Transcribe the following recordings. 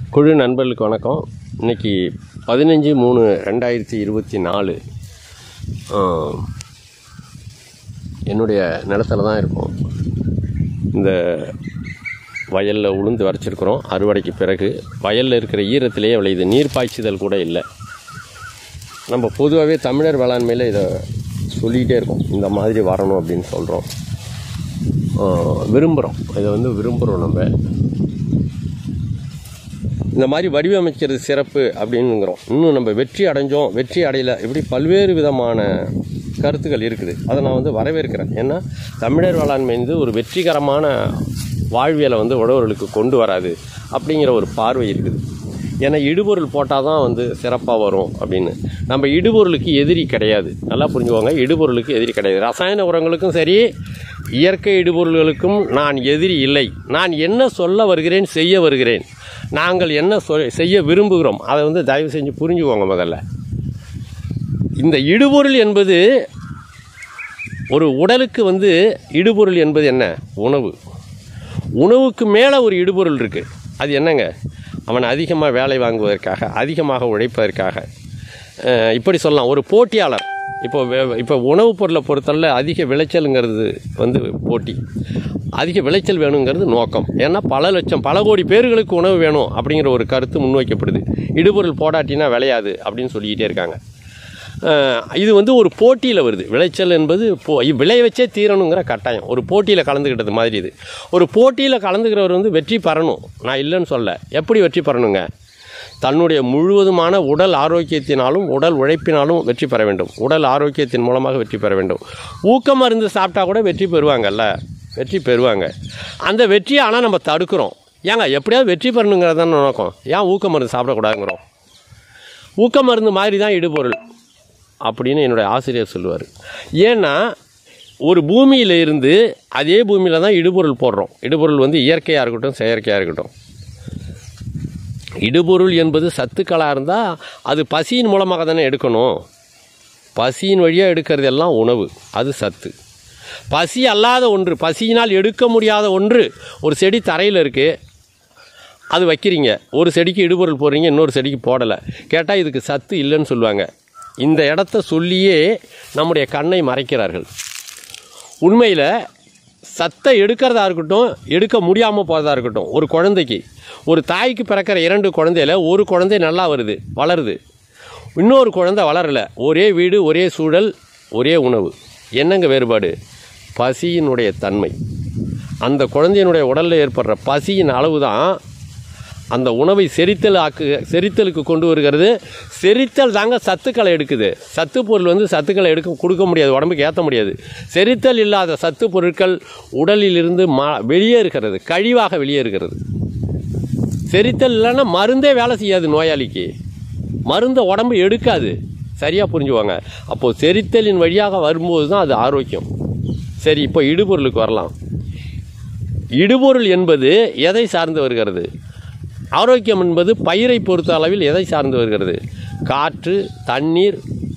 குழு நண்பர்களுக்கு வணக்கம். இன்றைக்கி 15/3/2024 என்னுடைய நிலத்தில் தான் இருக்கும். இந்த வயலில் உளுந்து வரைச்சிருக்கிறோம். அறுவடைக்கு பிறகு வயலில் இருக்கிற ஈரத்திலேயே விளையுது. நீர் பாய்ச்சுதல் கூட இல்லை. நம்ம பொதுவாகவே தமிழர் வேளாண்மையில் இதை சொல்லிகிட்டே இருக்கோம். இந்த மாதிரி வரணும் அப்படின்னு சொல்கிறோம், விரும்புகிறோம். இதை விரும்புகிறோம். நம்ம இந்த மாதிரி வடிவமைக்கிறது சிறப்பு அப்படின்னுங்கிறோம். இன்னும் நம்ம வெற்றி அடைஞ்சோம், வெற்றி அடையலை, இப்படி பல்வேறு விதமான கருத்துக்கள் இருக்குது. அதை நான் வரவேற்கிறேன். ஏன்னா தமிழர் வேளாண்மை ஒரு வெற்றிகரமான வாழ்வியலை உழவர்களுக்கு கொண்டு வராது அப்படிங்கிற ஒரு பார்வை இருக்குது. ஏன்னா இடுபொருள் போட்டால் தான் சிறப்பாக வரும் அப்படின்னு. நம்ம இடுபொருளுக்கு எதிரி கிடையாது. நல்லா புரிஞ்சுக்கோங்க, இடுபொருளுக்கு எதிரி கிடையாது. ரசாயன உரங்களுக்கும் சரி, இயற்கை இடுபொருள்களுக்கும் நான் எதிரி இல்லை. நான் என்ன சொல்ல வருகிறேன், செய்ய வருகிறேன். நாங்கள் என்ன செய்ய விரும்புகிறோம், அதை தயவு செஞ்சு புரிஞ்சுக்கோங்க. முதல்ல இந்த இடுபொருள் என்பது ஒரு உடலுக்கு இடுபொருள் என்பது என்ன? உணவு. உணவுக்கு மேலே ஒரு இடுபொருள் இருக்குது. அது என்னங்க? அவன் அதிகமாக வேலை வாங்குவதற்காக, அதிகமாக உழைப்பதற்காக, இப்படி சொல்லலாம். ஒரு போட்டியாளர். இப்போ உணவுப் பொருளை பொறுத்தவரை அதிக விளைச்சலுங்கிறது போட்டி. அதிக விளைச்சல் வேணுங்கிறது நோக்கம். ஏன்னா பல கோடி பேர்களுக்கு உணவு வேணும் அப்படிங்கிற ஒரு கருத்து முன்வைக்கப்படுது. இடுபொருள் போடாட்டினா விளையாது அப்படின்னு சொல்லிக்கிட்டே இருக்காங்க. இது ஒரு போட்டியில் வருது. விளைச்சல் என்பது விளைய வச்சே தீரணுங்கிற கட்டாயம். ஒரு போட்டியில் கலந்துக்கிட்டது மாதிரி. இது ஒரு போட்டியில் கலந்துக்கிறவர் வெற்றி பெறணும். நான் இல்லைன்னு சொல்ல. எப்படி வெற்றி பெறணுங்க? தன்னுடைய முழுவதுமான உடல் ஆரோக்கியத்தினாலும் உடல் உழைப்பினாலும் வெற்றி பெற வேண்டும். உடல் ஆரோக்கியத்தின் மூலமாக வெற்றி பெற வேண்டும். ஊக்க மருந்து சாப்பிட்டா கூட வெற்றி பெறுவாங்கல்ல, வெற்றி பெறுவாங்க. அந்த வெற்றியை ஆனால் நம்ம தடுக்கிறோம். ஏங்க எப்படியாவது வெற்றி பெறணுங்கிறதான நோக்கம். ஏன் ஊக்க மருந்து சாப்பிடக்கூடாதுங்கிறோம்? ஊக்க மருந்து மாதிரி தான் இடுபொருள் அப்படின்னு என்னுடைய ஆசிரியர் சொல்லுவார். ஏன்னா ஒரு பூமியில் இருந்து அதே பூமியில் தான் இடுபொருள் போடுறோம். இடுபொருள் இயற்கையாக இருக்கட்டும், செயற்கையாக இருக்கட்டும். இடுபொருள் என்பது சத்துக்களாக இருந்தால் அது பசியின் மூலமாக தானே எடுக்கணும். பசியின் வழியாக எடுக்கிறது எல்லாம் உணவு, அது சத்து. பசி அல்லாத ஒன்று, பசியினால் எடுக்க முடியாத ஒன்று, ஒரு செடி தரையில் இருக்குது, அது வைக்கிறீங்க. ஒரு செடிக்கு இடுபொருள் போடுறீங்க, இன்னொரு செடிக்கு போடலை. கேட்டால் இதுக்கு சத்து இல்லைன்னு சொல்லுவாங்க. இந்த இடத்த சொல்லியே நம்முடைய கண்ணை மறைக்கிறார்கள். உண்மையில் சத்தை எடுக்கிறதா இருக்கட்டும், எடுக்க முடியாமல் போகிறதா இருக்கட்டும். ஒரு குழந்தைக்கு, ஒரு தாய்க்கு பிறக்கிற 2 குழந்தையில் ஒரு குழந்தை நல்லா வருது, வளருது, இன்னொரு குழந்தை வளரலை. ஒரே வீடு, ஒரே சூழல், ஒரே உணவு. என்னங்க வேறுபாடு? பசியினுடைய தன்மை. அந்த குழந்தையினுடைய உடலில் ஏற்படுற பசியின் அளவு தான் அந்த உணவை செரித்தலுக்கு கொண்டு வருகிறது. செரித்தல் தாங்க சத்துக்களை எடுக்குது. சத்து பொருள் சத்துக்களை கொடுக்க முடியாது, உடம்புக்கு ஏற்ற முடியாது. செரித்தல் இல்லாத சத்து பொருட்கள் உடலிலிருந்து வெளியேறுகிறது, கழிவாக வெளியேறுகிறது. செரித்தல் இல்லைன்னா மருந்தே வேலை செய்யாது. நோயாளிக்கு மருந்தை உடம்பு எடுக்காது. சரியாக புரிஞ்சுவாங்க. அப்போது செரித்தலின் வழியாக வரும்போது தான் அது ஆரோக்கியம். சரி, இப்போ இடுபொருளுக்கு வரலாம். இடுபொருள் என்பது எதை சார்ந்து வருகிறது? ஆரோக்கியம் என்பது பயிரை பொறுத்த அளவில் எதை சார்ந்து வருகிறது? காற்று, தண்ணீர்,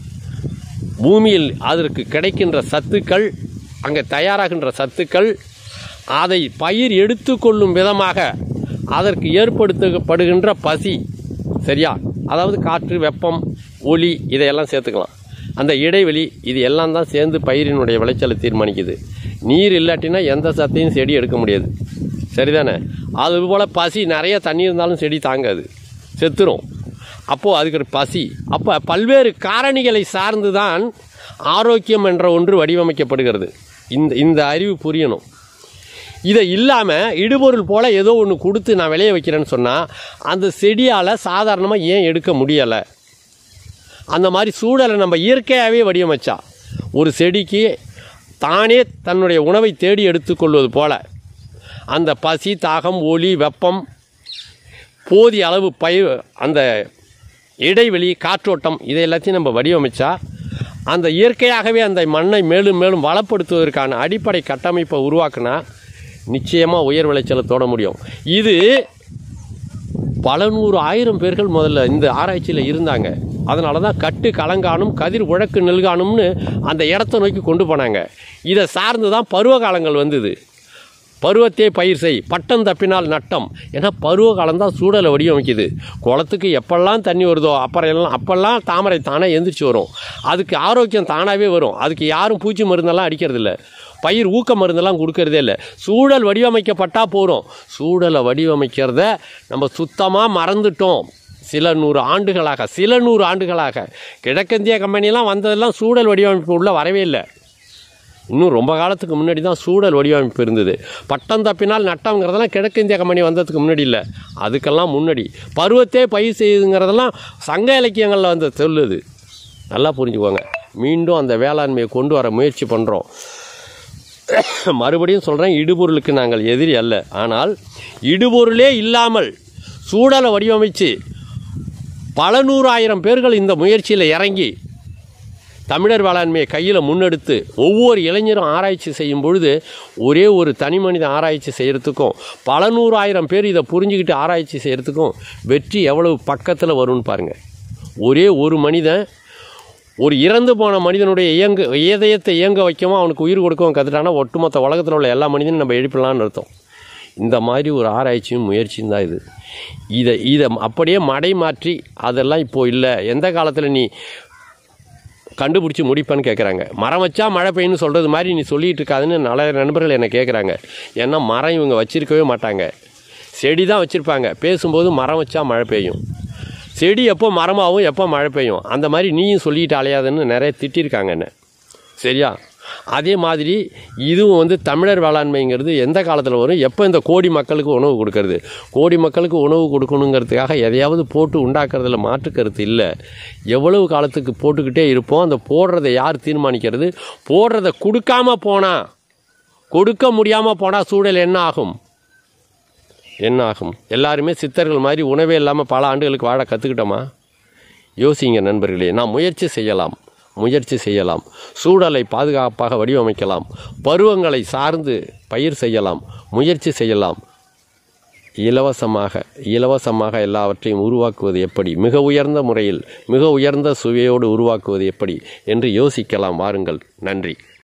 பூமியில் அதற்கு கிடைக்கின்ற சத்துக்கள், அங்கே தயாராகின்ற சத்துக்கள், அதை பயிர் எடுத்துக்கொள்ளும் விதமாக அதற்கு ஏற்படுத்தப்படுகின்ற பசி. சரியா? அதாவது காற்று, வெப்பம், ஒளி, இதையெல்லாம் சேர்த்துக்கலாம். அந்த இடைவெளி, இது எல்லாம் தான் சேர்ந்து பயிரினுடைய விளைச்சலை தீர்மானிக்குது. நீர் இல்லாட்டினா எந்த சத்தையும் செடி எடுக்க முடியாது. சரிதானே? அதுபோல் பசி, நிறைய தண்ணி இருந்தாலும் செடி தாங்காது, செத்துரும். அப்போது அதுக்கு பசி. அப்போ பல்வேறு காரணிகளை சார்ந்து தான் ஆரோக்கியம் என்ற ஒன்று வடிவமைக்கப்படுகிறது. இந்த அறிவு புரியணும். இதை இல்லாமல் இடுபொருள் போல் ஏதோ ஒன்று கொடுத்து நான் விளைய வைக்கிறேன்னு சொன்னால் அந்த செடியால் சாதாரணமாக ஏன் எடுக்க முடியலை? அந்த மாதிரி சூழலை நம்ம இயற்கையாகவே வடிவமைச்சா ஒரு செடிக்கு தானே தன்னுடைய உணவை தேடி எடுத்துக்கொள்வது போல அந்த பசி, தாகம், ஒளி, வெப்பம், போதிய அளவு அந்த இடைவெளி, காற்றோட்டம், இதை எல்லாத்தையும் நம்ம வடிவமைச்சா அந்த இயற்கையாகவே அந்த மண்ணை மேலும் மேலும் வளப்படுத்துவதற்கான அடிப்படை கட்டமைப்பை உருவாக்குனா நிச்சயமாக உயர் விளைச்சலை தொட முடியும். இது பல 100,000 பேர்கள் முதல்ல இந்த ஆராய்ச்சியில் இருந்தாங்க. அதனால தான் கட்டு கலங்கானும் கதிர் உழக்கு நெல்கானும்னு அந்த இடத்த நோக்கி கொண்டு போனாங்க. இதை சார்ந்து தான் பருவகாலங்கள் வந்தது. பருவத்தே பயிர் செய், பட்டம் தப்பினால் நட்டம். ஏன்னா பருவ காலம்தான் சூழலை வடிவமைக்குது. குளத்துக்கு எப்பெல்லாம் தண்ணி வருதோ அப்பெல்லாம் தாமரை தானே எந்திரிச்சு வரும். அதுக்கு ஆரோக்கியம் தானாகவே வரும். அதுக்கு யாரும் பூச்சி மருந்தெல்லாம் அடிக்கிறதில்ல, பயிர் ஊக்க மருந்தெல்லாம் கொடுக்கறதே இல்லை. சூழல் வடிவமைக்கப்பட்டால் போகிறோம். சூழலை வடிவமைக்கிறத நம்ம சுத்தமாக மறந்துட்டோம். சில நூறு ஆண்டுகளாக கிழக்கிந்திய கம்பெனிலாம் வந்ததெல்லாம் சூழல் வடிவமைப்பு உள்ள வரவே இல்லை. இன்னும் ரொம்ப காலத்துக்கு முன்னாடி தான் சூழல் வடிவமைப்பு இருந்தது. பட்டம் தப்பினால் நட்டம்ங்கிறதெல்லாம் கிழக்கிந்திய கம்பெனி வந்ததுக்கு முன்னாடி இல்லை, அதுக்கெல்லாம் முன்னாடி. பருவத்தே பயிர் செய்யுதுங்கிறதெல்லாம் சங்க இலக்கியங்களில் வந்து சொல்லுது. நல்லா புரிஞ்சுக்கோங்க. மீண்டும் அந்த வேளாண்மையை கொண்டு வர முயற்சி பண்ணுறோம். மறுபடியும் சொல்கிறேன், இடுபொருளுக்கு நாங்கள் எதிரி அல்ல. ஆனால் இடுபொருளே இல்லாமல் சூழலை வடிவமைச்சு பல 100,000 பேர்கள் இந்த முயற்சியில் இறங்கி தமிழர் வேளாண்மையை கையில் முன்னெடுத்து ஒவ்வொரு இளைஞரும் ஆராய்ச்சி செய்யும் பொழுது ஒரே ஒரு தனி மனித ஆராய்ச்சி செய்கிறதுக்கும் பல 100,000 பேர் இதை புரிஞ்சுக்கிட்டு ஆராய்ச்சி செய்கிறதுக்கும் வெற்றி எவ்வளவு பக்கத்தில் வரும்னு பாருங்கள். ஒரே ஒரு மனிதன் ஒரு இறந்து போன மனிதனுடைய இதயத்தை இயங்க வைக்கவும் அவனுக்கு உயிர் கொடுக்கவும் கற்றுட்டானா ஒட்டுமொத்த உலகத்தில் உள்ள எல்லா மனிதனும் நம்ம எழுப்பலான்னு அர்த்தம். இந்த மாதிரி ஒரு ஆராய்ச்சியும் முயற்சியும் தான் இது. இதை அப்படியே மடை மாற்றி அதெல்லாம் இப்போது இல்லை, எந்த காலத்தில் நீ கண்டுபிடிச்சி முடிப்பேன்னு கேட்குறாங்க. மரம் வச்சா மழை பெய்யுன்னு சொல்கிறது மாதிரி நீ சொல்லிகிட்டு இருக்காதுன்னு நிறைய நண்பர்கள் என்னை கேட்குறாங்க. ஏன்னா மரம் இவங்க வச்சிருக்கவே மாட்டாங்க, செடி தான் வச்சுருப்பாங்க. பேசும்போது மரம் வச்சா மழை பெய்யும், செடி எப்போ மரமாகவும் எப்போ மழை பெய்யும், அந்த மாதிரி நீயும் சொல்லிட்டு அலையாதுன்னு நிறைய திட்டிருக்காங்க என்ன. சரியா? அதே மாதிரி இதுவும் வந்து தமிழர் வேளாண்மைங்கிறது எந்த காலத்தில் வரும், எப்போ இந்த கோடி மக்களுக்கு உணவு கொடுக்கறது. கோடி மக்களுக்கு உணவு கொடுக்கணுங்கிறதுக்காக எதையாவது போட்டு உண்டாக்குறதுல மாற்று கருத்து இல்லை. எவ்வளவு காலத்துக்கு போட்டுக்கிட்டே இருப்போம். அந்த போடுறதை யார் தீர்மானிக்கிறது? போடுறதை கொடுக்க முடியாமல் போனால் சூழல் என்ன ஆகும்? எல்லாருமே சித்தர்கள் மாதிரி உணவே இல்லாமல் பல ஆண்டுகளுக்கு வாழ கற்றுக்கிட்டோமா? யோசிங்க நண்பர்களே. நாம் முயற்சி செய்யலாம். சூழலை பாதுகாப்பாக வடிவமைக்கலாம். பருவங்களை சார்ந்து பயிர் செய்யலாம், முயற்சி செய்யலாம். இலவசமாக எல்லாவற்றையும் உருவாக்குவது எப்படி, மிக உயர்ந்த முறையில் மிக உயர்ந்த சுவையோடு உருவாக்குவது எப்படி என்று யோசிக்கலாம். வாருங்கள். நன்றி.